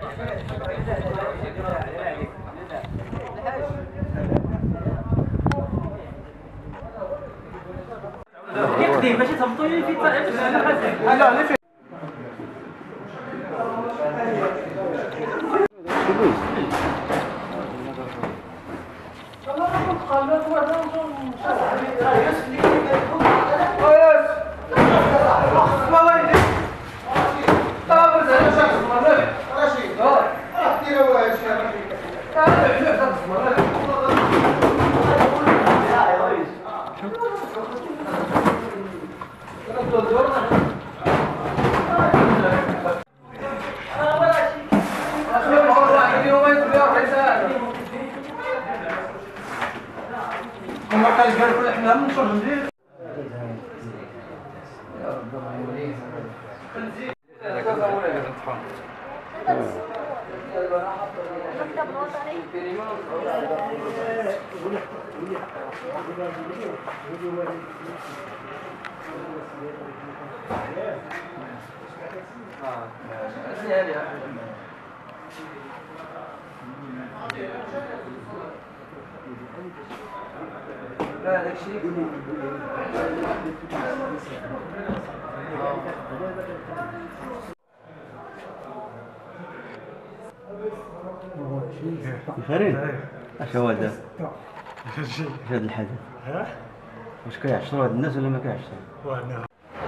يقدم باش تهبطوا لي في الطريق. بخيرين؟ اش هو هذا؟ اش هذا الحدث؟ واش كيعشروا هاد الناس ولا ما كيعشروا؟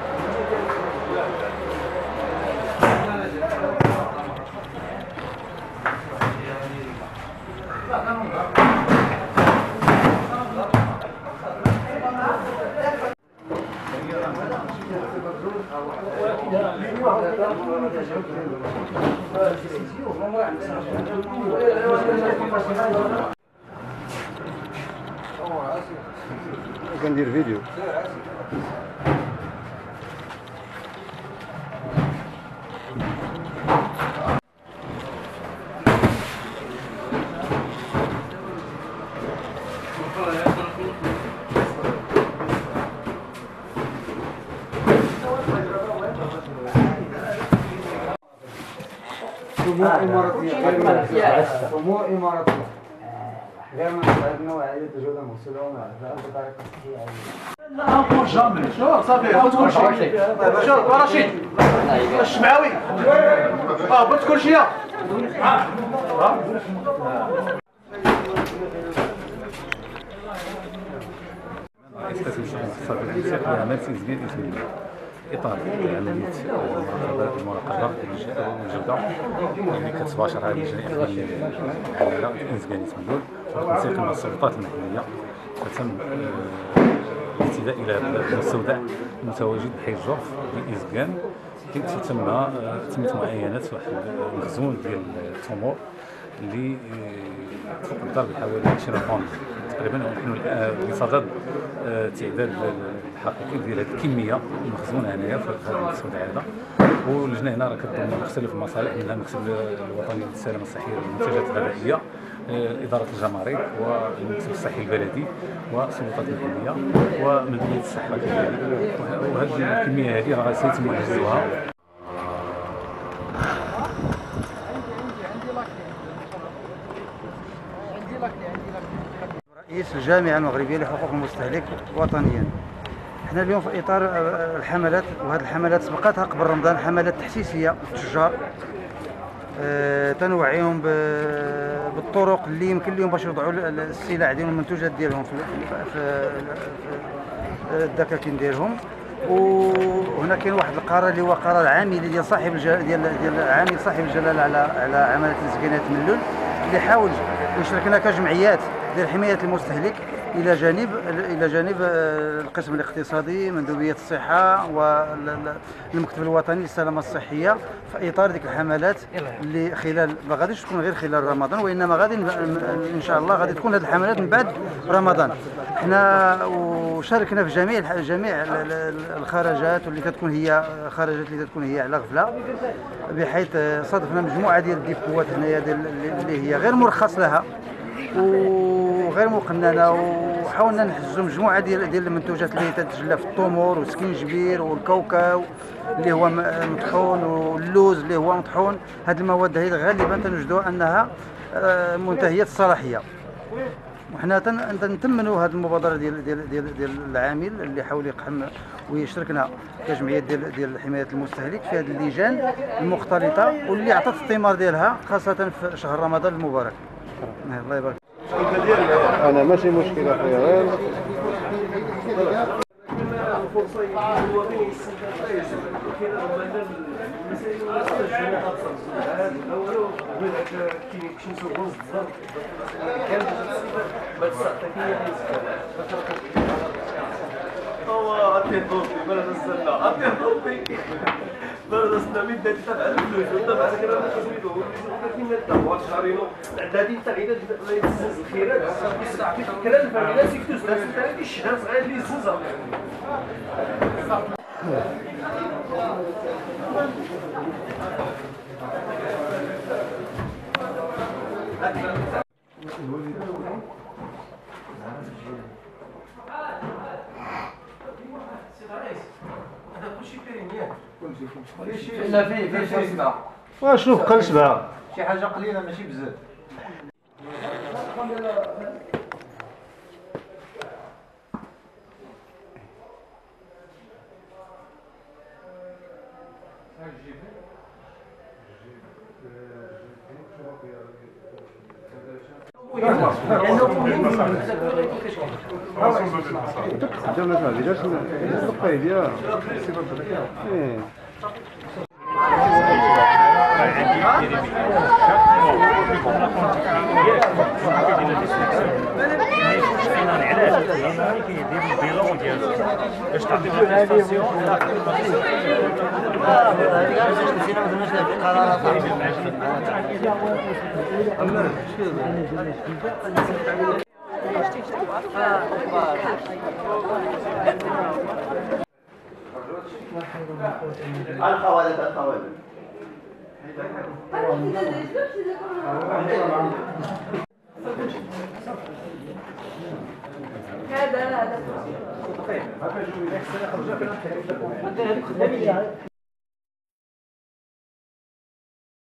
كندير فيديو. أمور إماراتية غير من عندنا وعية تجودة مرسلة ومعها بطريقة صحية. لا نقول جامي شو صافي بغيت كل شيء شوف رشيد الشمعاوي بغيت كل شيء عمل تسجيل اطار عمليه المراقبه والجوده اللي كتباشر هذه الجريمه على الانسجان تمدود وتنسيق مع السلطات المحليه فتم الاهتداء الى المستودع المتواجد بحي الجرف بالانسجان كيف تمت معاينه واحد المخزون ديال التمور اللي تقدر بحوالي 20 طن تقريبا. ونحن بصدد تعداد الحقيقي ديال هذه الكميه المخزونه هنايا في هذا المستودع هذا. واللجنه هنا راه كتضم مختلف المصالح منها المكتب الوطني للسلامه الصحيه والمنتجات الغذائيه، اداره الجمارك والمكتب الصحي البلدي والسلطات المحليه ومديريه الصحه كذلك. وهذه الكميه هذه راه سيتم حجزها. رئيس الجامعة المغربية لحقوق المستهلك وطنيا. احنا اليوم في اطار الحملات، وهذه الحملات سبقتها قبل رمضان حملات تحسيسيه للتجار تنوعيهم بالطرق اللي يمكن لهم باش يوضعوا السلع ديالهم والمنتوجات ديالهم في الدكاكين ديالهم. وهنا كاين واحد القرار اللي هو قرار عاملي ديال صاحب ديال عامل صاحب الجلاله على عمليه الانسجانات من اللي حاول يشركنا كجمعيات ديال حمايه المستهلك الى جانب القسم الاقتصادي، مندوبيه الصحه والمكتب الوطني للسلامه الصحيه في اطار ديك الحملات اللي خلال ما غاديش تكون غير خلال رمضان، وانما غادي ان شاء الله غادي تكون هذه الحملات من بعد رمضان. حنا وشاركنا في جميع الخرجات واللي كتكون هي خرجات اللي كتكون هي على غفله، بحيث صادفنا مجموعه ديال الديبوات هنايا اللي هي غير مرخص لها وغير مقننه وحاولنا نحجزوا مجموعه ديال المنتوجات اللي تتجلى في التمور والسكينجبير والكاوكاو اللي هو مطحون واللوز اللي هو مطحون. هذه المواد هذه غالبا تنوجدوا انها منتهيه الصلاحيه، وحنا تنتمنوا هذه المبادره ديال العامل اللي حاول يقحم ويشاركنا كجمعيه ديال حمايه المستهلك في هذه اللجان المختلطه واللي عطات الثمار ديالها خاصه في شهر رمضان المبارك. الله يبارك. انا ماشي مشكله خويا، غير لا في شي سبعة. شنو بقى السبعه؟ شي حاجة قليلة ماشي بزاف. هذا